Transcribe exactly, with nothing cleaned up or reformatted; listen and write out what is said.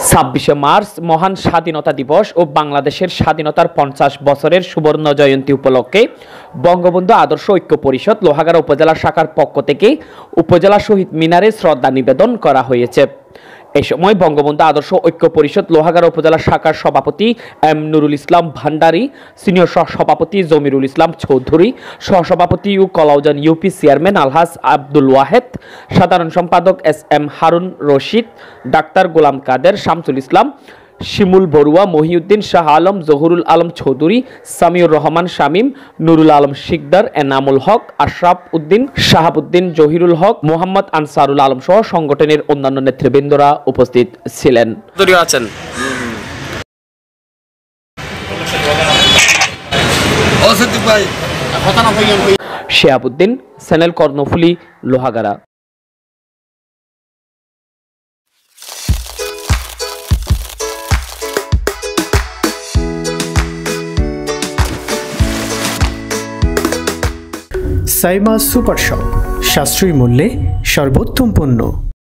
ছাব্বিশে মার্চ মহান স্বাধীনতা দিবস ও বাংলাদেশের স্বাধীনতার পঞ্চাশ বছরের সুবর্ণ জয়ন্তী উপলক্ষে বঙ্গবন্ধু আদর্শ ঐক্য পরিষদ লোহাগাড়া উপজেলা শাখার পক্ষ থেকে উপজেলা শহীদ মিনারে শ্রদ্ধা নিবেদন করা হয়েছে। এই সময় বঙ্গবন্ধু আদর্শ ঐক্য পরিষদ লোহাগাড়া উপজেলা শাখার সভাপতি এম নুরুল ইসলাম ভান্ডারী, সিনিয়র সহসভাপতি জমিরুল ইসলাম চৌধুরী, সহসভাপতি ও কলাউজান ইউপি চেয়ারম্যান আলহাজ আব্দুল ওয়াহেদ, সাধারণ সম্পাদক S M Harun Rashid, doctor Golam Kader, Shamsul Islam, Shimul Barua, Mohiuddin Shah Alam, Zahurul Alam Chowdhury, Samiur Rahman Shamim, Nurul Alam Sikder, Enamul Haque, Ashraf Uddin, Shahabuddin, Zahirul Haque, Mohammad Ansarul Alam সহ সংগঠনের অন্যান্য নেতৃবৃন্দরা উপস্থিত ছিলেন। আছেন Shihabuddin, channel Karnaphuli, Lohagara. Saima super shop, সাশ্রয়ী মূল্যে সর্বোত্তম পণ্য।